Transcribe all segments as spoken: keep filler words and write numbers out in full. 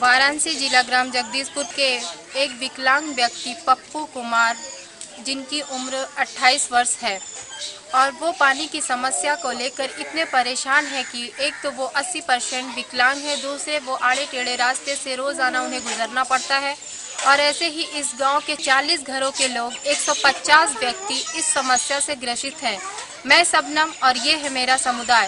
वाराणसी जिला ग्राम जगदीशपुर के एक विकलांग व्यक्ति पप्पू कुमार, जिनकी उम्र अट्ठाईस वर्ष है, और वो पानी की समस्या को लेकर इतने परेशान है कि एक तो वो अस्सी परसेंट विकलांग है, दूसरे वो आड़े टेढ़े रास्ते से रोज़ाना उन्हें गुजरना पड़ता है। और ऐसे ही इस गांव के चालीस घरों के लोग एक सौ पचास व्यक्ति इस समस्या से ग्रसित हैं। मैं शबनम और ये है मेरा समुदाय।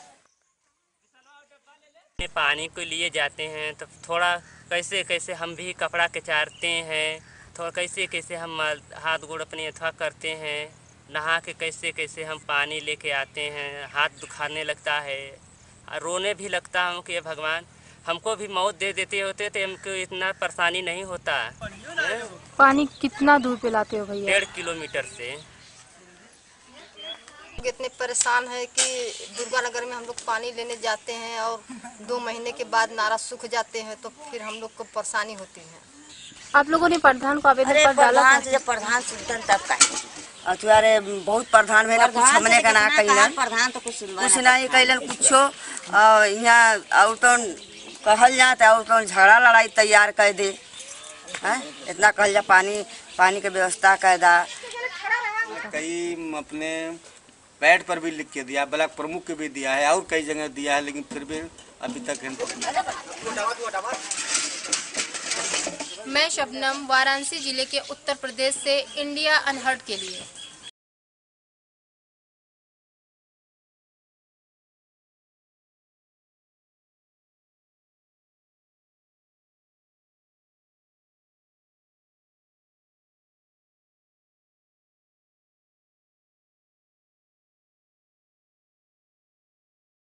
पानी को लिए जाते हैं तो थोड़ा कैसे कैसे हम भी कपड़ा कचारते हैं, थोड़ा कैसे कैसे हम हाथ गोड़ अपने अथवा करते हैं, नहा के कैसे कैसे हम पानी लेके आते हैं। हाथ दुखाने लगता है, रोने भी लगता हूँ कि भगवान हमको भी मौत दे देते होते तो हमको इतना परेशानी नहीं होता। पानी कितना दूर पे लाते हो भैया? डेढ़ किलोमीटर से। इतने परेशान है कि दुर्गा नगर में हम लोग पानी लेने जाते हैं और दो महीने के बाद नारा सूख जाते हैं तो फिर हम लोग को परेशानी होती है। आप लोगों ने प्रधान को आवेदन पर डाला था? जब प्रधान सुनतन तब का अरे बहुत प्रधान भेल, कुछ हमने का ना कहिलन, प्रधान तो कुछ कुछ नहीं कहिलन कुछो। यहाँ और तो कहल जाता और तो झगड़ा लड़ाई तैयार कर दे है, इतना कहल जा पानी पानी के व्यवस्था कर दा। कई अपने पैड पर भी लिख के दिया, ब्लॉक प्रमुख के भी दिया है और कई जगह दिया है, लेकिन फिर भी अभी तक मैं शबनम, वाराणसी जिले के उत्तर प्रदेश से, इंडिया अनहर्ड के लिए।